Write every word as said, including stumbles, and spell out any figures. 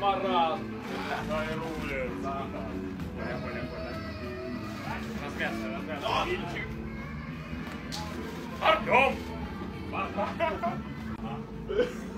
Баран! Хайрулер! Понял, понял, понял. Размяться, размяться. Вильчик. Артем!